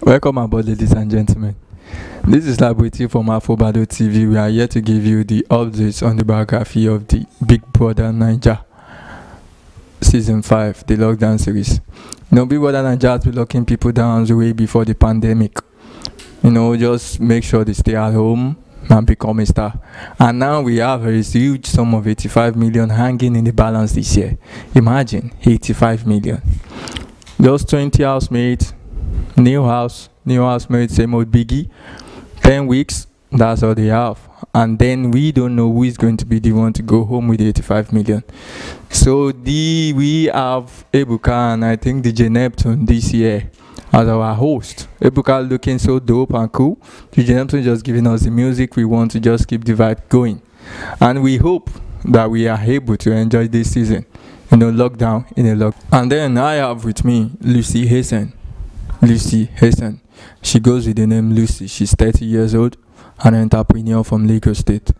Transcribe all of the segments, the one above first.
Welcome aboard, ladies and gentlemen. This is Labuiti from Afobado TV. We are here to give you the updates on the biography of the Big Brother Naija Season 5, the lockdown series. Big Brother Naija has been locking people down way before the pandemic. Just make sure they stay at home and become a star. And now we have a huge sum of 85 million hanging in the balance this year. Imagine 85 million. Just 20 housemates. New housemate, same old biggie. 10 weeks, that's all they have. And then we don't know who is going to be the one to go home with 85 million. So we have Ebuka and I think DJ Neptune this year as our host. Ebuka looking so dope and cool. DJ Neptune just giving us the music. We want to just keep the vibe going. And we hope that we are able to enjoy this season. Lockdown in a lock. And then I have with me Lucy Hazen. She goes with the name Lucy. She's 30 years old, an entrepreneur from Lagos State.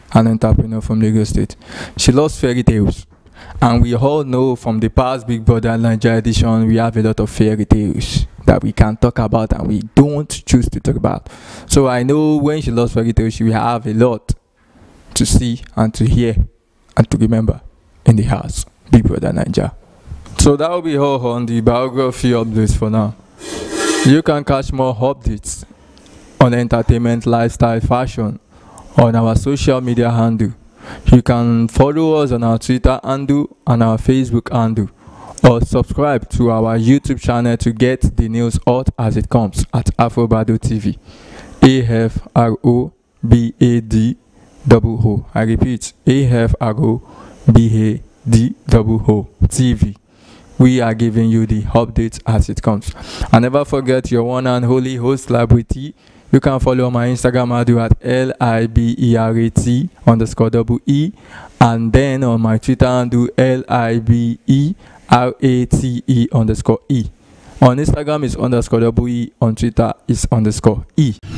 She loves fairy tales. And we all know from the past Big Brother Naija edition, we have a lot of fairy tales that we can talk about and we don't choose to talk about. So I know when she loves fairy tales, she will have a lot to see and to hear and to remember in the house, Big Brother Naija. So that will be all on the biography updates for now. You can catch more updates on entertainment, lifestyle, fashion on our social media handle. You can follow us on our Twitter handle and our Facebook handle, or subscribe to our YouTube channel to get the news hot as it comes at Afobado TV. AFROBADOO. I repeat, AFROBADOO TV. We are giving you the updates as it comes. And never forget your one and holy host Labuiti. You can follow my Instagram handle at LIBERAT_EE, and then on my Twitter handle LIBERATE_E. On Instagram is _EE, on Twitter is _E.